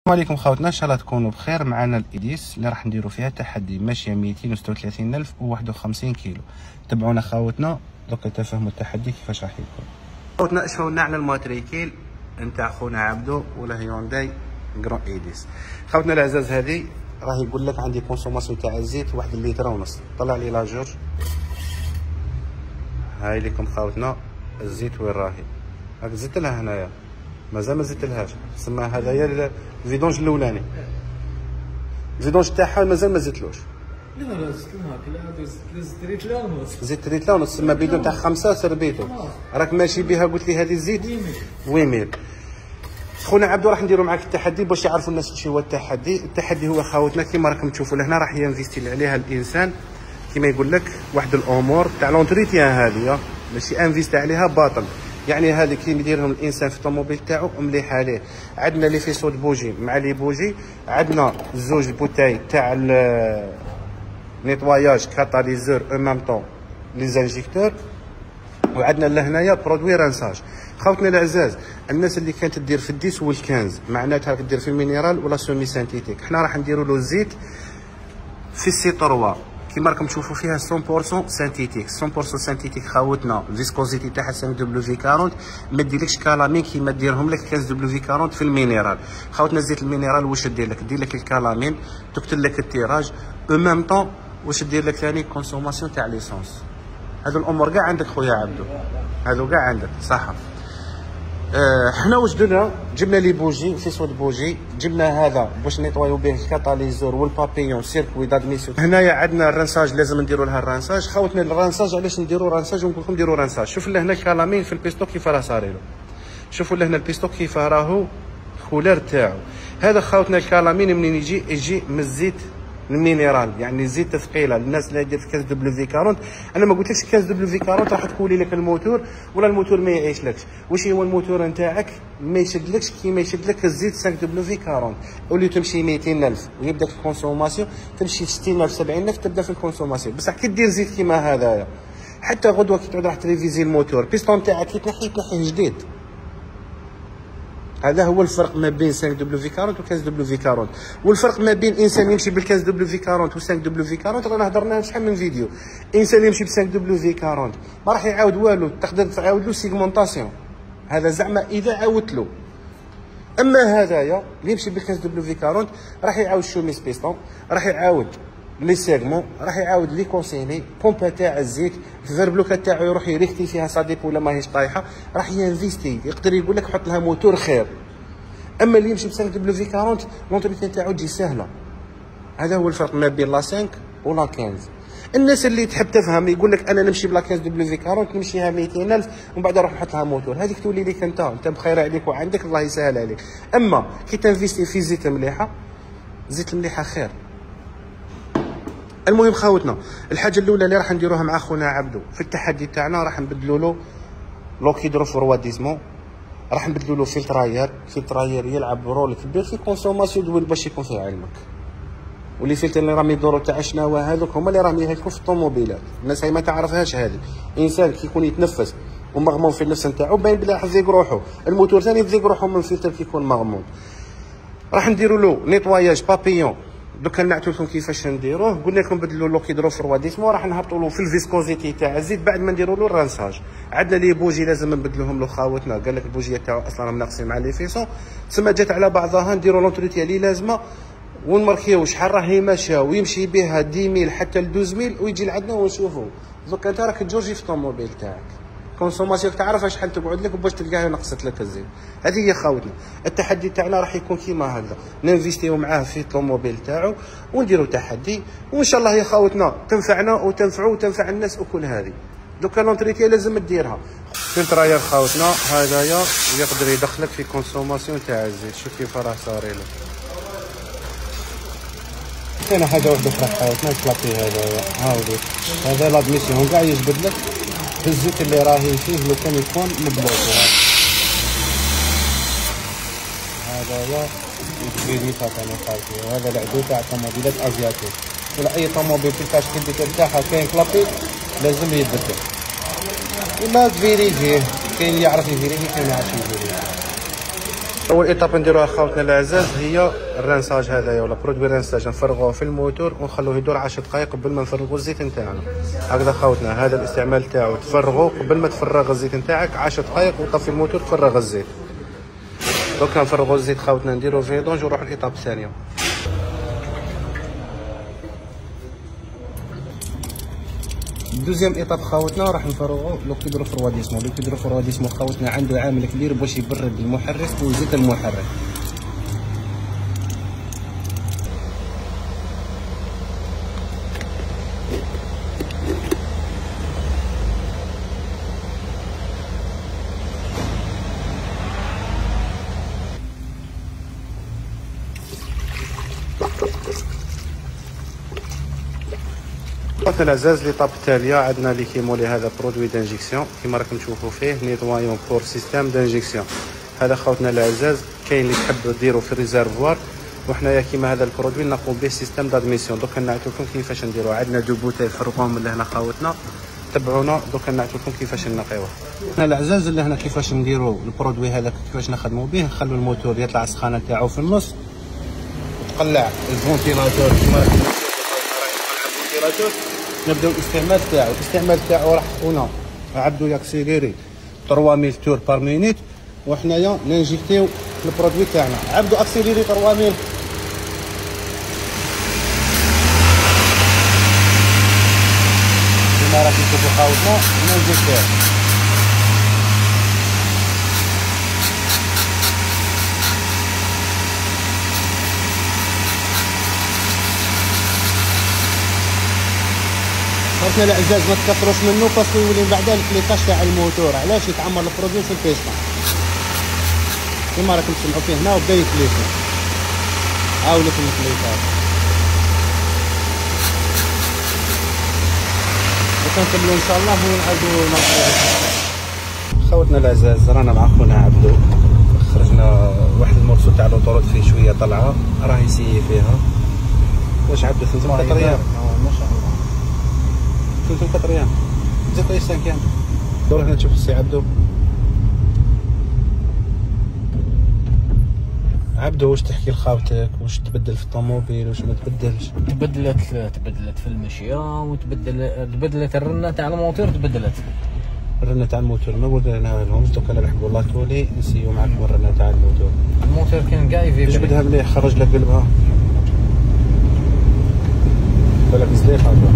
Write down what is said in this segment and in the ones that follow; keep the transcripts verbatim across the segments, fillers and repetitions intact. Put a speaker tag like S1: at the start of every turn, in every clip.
S1: السلام عليكم خوتنا، ان شاء الله تكونوا بخير. معنا الايديس اللي راح نديروا فيها تحدي ماشيه مئتين وستة وثلاثين ألف وواحد وخمسين كيلو. تبعونا خوتنا دوكا تفهموا التحدي كيفاش راح يكون. خوتنا شفاو لنا على الماتريكيل نتاع خونا عبدو ولا هيونداي جران ايديس. خوتنا العزاز هذه راه يقول لك عندي كونسوماسيون تاع الزيت واحد الليتر ونص. طلع لي لاجور هاي لكم خوتنا الزيت وين راهي. راك زدت لها هنايا مازال ما زدتلهاش، تسمى هذايا الفيدونج الاولاني. الفيدونج تاعها مازال ما زدتلوش.
S2: لا لا زدت لها زدت لتر ونص.
S1: زدت لتر ونص، تسمى بيدون تاع خمسة سربيتو. راك ماشي بها قلت لي هذه الزيت ويميل. خونا عبدو راح نديرو معاك التحدي باش يعرفوا الناس شنو هو التحدي. التحدي هو خاوتنا كيما راكم تشوفوا لهنا راح ينفيستي عليها الانسان كيما يقول لك واحد الامور تاع لونتريتيان هذه، ماشي انفيستي عليها باطل. يعني هذه كي يديرهم الانسان في الطوموبيل تاعو مليح عليه. عندنا لي فيسو د بوجي مع لي بوجي، عندنا زوج بوتاي تاع نيتواياج كاتاليزور او ميم طون لي زانجيكتور، وعندنا لهنايا برودوي رانساج. خوتنا الاعزاز الناس اللي كانت تدير في الديس والكنز معناتها تدير في المينيرال ولا سومي سانتيتيك، حنا راح نديروا له الزيت في السي ثلاثة كيما راكم تشوفوا فيها مية بالمية سانتيتيك. مية بالمية سانتيتيك خاوتنا الفيسكوزيتي تاعها خمسة دبليو في أربعين، ما ديرلكش كالامين كيما ديرهم لك خمسة دبليو في أربعين في المينيرال. خاوتنا زيت المينيرال واش دير لك؟ دير لك الكالامين، تقتل لك التيراج او ميم طون. واش دير لك ثاني؟ كونسوماسيون تاع ليسونس. هذو الامور كاع عندك خويا عبدو، هذو كاع عندك صح. أه حنا واش درنا؟ جبنا لي بوجي في صوت بوجي، جبنا هذا باش نيطوايو به الكاتاليزور والبابيون سيركوي دادميسيون. هنايا عندنا الرنساج لازم نديروا لها الرنساج. خوتنا الرنساج علاش نديروا رنساج ونقول لكم ديروا رنساج؟ شوف لهنا الكلامين في البيستو كيف راه صاريلو، شوفوا لهنا البيستو كيف راهو الكولير تاعو. هذا خوتنا الكلامين منين يجي؟ يجي من الزيت المينيرال، يعني زيت ثقيله. الناس اللي دير في خمسة دبليو في أربعين، انا ما قلتلكش خمسة دبليو في أربعين راح تكولي لك الموتور ولا الموتور ما يعيشلكش. واش هو الموتور نتاعك ما يشدلكش كيما يشد لك الزيت خمسة دبليو في أربعين. اولي تمشي مئتين ألف ويبدا في الكونسوماسيون تمشي ستين ألف سبعين ألف تبدا في الكونسوماسيون. بصح كي دير زيت كيما هذايا حتى غدوه كي تعود راح تريفيزي الموتور بيستون تاعك كي تنحي تنحيه جديد. هذا هو الفرق ما بين خمسة دبليو في أربعين و خمسة دبليو في أربعين. والفرق ما بين انسان يمشي بال خمسة دبليو في أربعين و خمسة دبليو في أربعين رانا هضرنا شحال من فيديو. انسان يمشي ب خمسة دبليو في أربعين ما راح يعاود والو، تقدر تعاود له سيغمونطاسيون. هذا زعما اذا عاودت له. اما هذايا اللي يمشي بال خمسة دبليو في أربعين راح يعاود شوميس بيستون، راح يعاود لي سيغمون، راح يعاود لي كونسيني بومبا تاع الزيت، الفيربلوكا تاعو يروح يريختي فيها صديق ولا ماهيش طايحه، راح ينفيستي يقدر يقول لك حط لها موتور خير. اما اللي يمشي ب خمسة دبليو في أربعين لونتريتيان تاعو تجي سهله. هذا هو الفرق ما بين لا خمسة ولا خمسة. الناس اللي تحب تفهم يقول لك انا نمشي بلا خمسة دبليو في أربعين نمشيها مئتين ألف ومن بعد نروح نحط لها موتور، هذيك تولي لك انت انت بخير عليك وعندك الله يسهل عليك. اما كي تنفيستي في زيت مليحه، زيت المليحه خير. المهم خاوتنا الحاجه الاولى اللي راح نديروها مع خونا عبدو في التحدي تاعنا راح نبدلوا له لوكيدرو فرواديزمون، راح نبدلوا له فلتراير. فلتراير يلعب رول كبير في كونسوماسيون دويل باش يكون في علمك. واللي فلتر اللي راهم يدوروا تاع الشناوه هذوك هما اللي راهم يهلكوا في الطوموبيلات. الناس هاي ما تعرفهاش هذه. انسان كي يكون يتنفس ومغموم في النفس نتاعو باين بلي راح يضيق روحه، الموتور ثاني يضيق روحه من الفلتر كي يكون مغموم. راح نديروا له نيتواياج بابيون. دوكا نعتو لكم كيفاش نديروه. قلنا لكم بدلوا له كيدرو فرواديسمون، راح نهبطوا له في الفيسكوزيتي تاع الزيت بعد ما نديروا له الرانساج. عندنا لي بوجي لازم نبدلوهم له خاوتنا، قال لك البوجيه تاعو اصلا راهم ناقصين مع لي فيسون، تسمى جات على بعضها نديروا لونتروتيان اللي لازمه ونماركيو شحال راهي ماشيه ويمشي بها عشرة ميل حتى ل اثناش ميل ويجي لعندنا ونشوفوا. دوكا انت راك تجوجي في الطوموبيل تاعك كونسوماسيون تعرف شحال تقعد لك وباش تلقاها نقصت لك الزيت. هذه هي خاوتنا. التحدي تاعنا راح يكون كيما هكذا، ننفيستيو معاه في الطوموبيل تاعو ونديرو تحدي، وان شاء الله يا خاوتنا تنفعنا وتنفعو وتنفع الناس وكل هذه. دوكا لونتريتي لازم ديرها. فلتراير خاوتنا هذايا يقدر يدخلك في كونسوماسيون تاع الزيت. شوف كيف راه صاريلو. كاينه حاجه واحده اخرى خاوتنا الكلابي هذايا هاودي، هذا لادميسيون كاع يجبد لك الزيت اللي راهي فيه لو كان يكون مبلوكي. هذايا الفيديو تاعنا خاوتي، هذا العدو تاع طوموبيلات ازياتيك ولا اي طوموبيل كيفاش كي تاعها كاين كلابي لازم يتبدل ولا تفيريفيه. كاين اللي يعرف يفيريفي كاين ما يعرفش يفيريفي. اول ايطاب نديروها خوتنا الاعزاز هي الرنساج هذايا ولا برودوي رنساج، نفرغوه في الموتور ونخلوه يدور عشر دقائق قبل ما نفرغوا الزيت نتاعنا. هكذا خوتنا هذا الاستعمال تاعو، تفرغوا قبل ما تفرغ الزيت نتاعك عشر دقائق وطفي الموتور تفرغ الزيت. دوكا نفرغوا الزيت خوتنا نديرو فيدونج ونروحوا الايطاب الثانيه. دوزيام ايطاب خوتنا راح نفرغوا لوكيد روفرواديسمون. لوكيد روفرواديسمون خوتنا عنده عامل كبير باش يبرد المحرك وزيت المحرك. خوتنا الاعزاز ليطاب التاليه عندنا لي كيمولي هذا برودوي دانجيكسيون كيما راكم تشوفوا فيه نيتوايون بور سيستيم دانجيكسيون. هذا خوتنا الاعزاز كاين اللي تحب ديروا في الريزرفوار، وحنايا كيما هذا البرودوي نقوم به سيستيم دادميسيون. دوكا نعطيو لكم كيفاش نديروه. عندنا دو بوتيل فرقوهم من لهنا خوتنا، تبعونا دوكا نعطيو لكم كيفاش نقيوه. خوتنا الاعزاز اللي هنا كيفاش نديروا البرودوي هذا كيفاش نخدموا به، نخلوا الموتور يطلع السخانه تاعو في النص وتقلع الفونتيلاتور كيما راكم تشوفوا الفونتيلاتور. نبداو الاستعمال تاعو. الاستعمال تاعو راح هنا عبدو ياكسيليري ثلاث مية تور بار مينيت، وحنايا ننجيكتيو البرودوي تاعنا. عبدو اكسيليري ثلاث مية كيما راكم تشوفوا خاوتنا ننجيكتيو. خوتنا الاعزاز ما تكثروش منه باسكو يولي من بعدا الكليكاج تاع الموتور. علاش يتعمر البرودوي في البيستون كيما راكم تسمعوا فيه هنا وبدا يكليكا. هاو لكم الكليكاج. وكنكملوا ان شاء الله ونعاودوا نرجعوا. خوتنا الاعزاز رانا مع خونا عبدو، خرجنا واحد المورسو تاع لوطورود فيه شويه طلعه راه يسيي فيها. واش عبدو ثلاثة أربعة ايام؟
S2: ما شاء الله
S1: ثلاثة أربعة ايام. زيد طيب سانكيام. دور هنا تشوف السي عبدو. عبدو واش تحكي لخاوتك؟ واش تبدل في الطوموبيل واش ما تبدلش؟
S2: تبدلت تبدلت في المشيه وتبدل تبدلت الرنه تاع الموتور تبدلت.
S1: الرنه تاع الموتور ما وريناها لهم، دوكا نلحقوا لاتولي نسيو معكم الرنه تاع الموتور.
S2: الموتور كان كاع يفيبري.
S1: جبدها مليح، خرج لك قلبها. بالك زليقه هذا.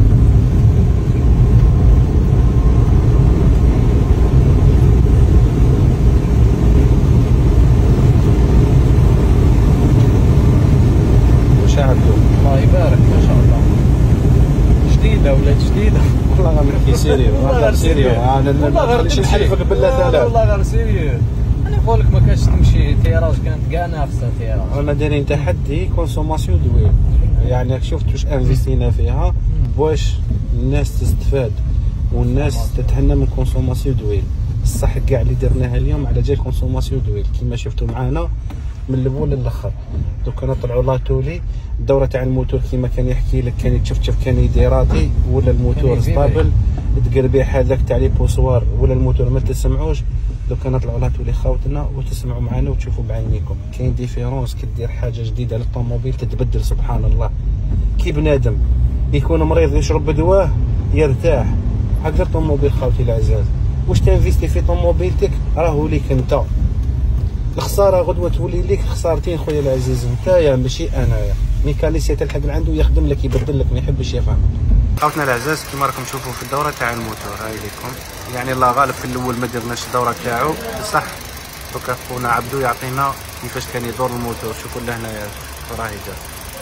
S2: الله يبارك ما شاء الله. جديده ولات جديده.
S1: والله غير نحكي سيريو. والله غير سيريو.
S2: والله غير
S1: نحلفك بالله تعالى.
S2: والله غير سيريو. انا نقول لك ما كانش تمشي تيراج، كانت كاع ناقصه تيراج.
S1: رانا دايرين تحدي كونسوماسيون دويل، يعني شفت واش انفيستينا فيها باش الناس تستفاد والناس تتهنى من كونسوماسيون دويل. الصح كاع اللي درناها اليوم على جال كونسوماسيون دويل كيما شفتوا معانا من الاول للاخر. دوكا نطلعوا لاتولي الدوره تاع الموتور كيما كان يحكي لك، كان يتشفتشف كان يديراتي ولا الموتور ستابل، تقربيح هذاك تاع لي بوسوار ولا الموتور ما تسمعوش. دوكا نطلعوا لاتولي خاوتنا وتسمعوا معنا وتشوفوا بعينيكم كاين ديفيرونس. كي دير حاجه جديده للطوموبيل تتبدل سبحان الله. كي بنادم يكون مريض يشرب بدواه يرتاح. هكذا الطوموبيل خاوتي العزاز، واش تنفيستي في طوموبيلتك راهو ليك انت. الخساره غدوه تولي ليك خسارتين خويا العزيز، نتايا ماشي انايا. ميكانيسي تلحق لعنده يخدم لك يبدل لك ما يحبش يفهم. خوتنا الاعزاز كيما راكم تشوفوا في الدوره تاع الموتور هاي لكم، يعني الله غالب في الاول ما درناش الدوره تاعو صح. دوكا خونا عبدو يعطينا كيفاش كان يدور الموتور. شوفوا لهنايا راهي جات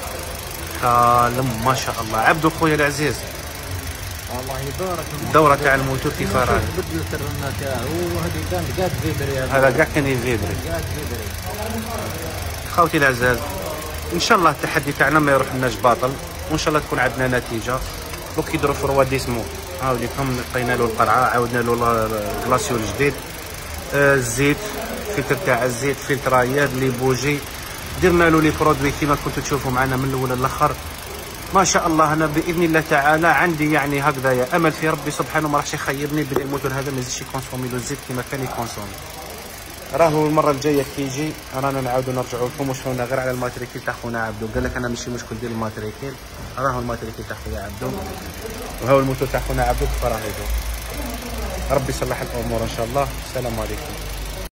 S1: كالم ما شاء الله. عبدو خويا العزيز
S2: الله يبارك.
S1: الدوره تاع الموتور كيف راهي؟
S2: بدلت الرنه تاعو وهذه كانت قاعد فيبري.
S1: هذا كاع كان يفيبري.
S2: قاعد فيبري.
S1: خوتي الاعزاز ان شاء الله التحدي تاعنا ما يروح لناش باطل، وان شاء الله تكون عندنا نتيجه. دوك يديروا في رواديسمو هاو ليكم لقينا له القرعه، عاودنا له الكلاسيون الجديد، آه الزيت فلتر تاع الزيت، فلترايات لي بوجي، درنا له لي برودوي كيما كنتوا تشوفوا معنا من الاول للاخر. ما شاء الله انا باذن الله تعالى عندي يعني هكذايا امل في ربي سبحانه ما راحش يخيبني بلي الموتور هذا ما يزيدش يكونسومي له الزيت كيما كان يكونسومي. راهو المره الجايه كي يجي رانا نعاودو نرجعوا لكم وشفنا غير على الماتريكيل تاع خونا عبدو. قال لك انا ماشي مشكل ديال الماتريكيل، راهو الماتريكيل تاع خويا عبدو وهاو الموتور تاع خونا عبدو كيف راه يدور. ربي يصلح الامور ان شاء الله. السلام عليكم.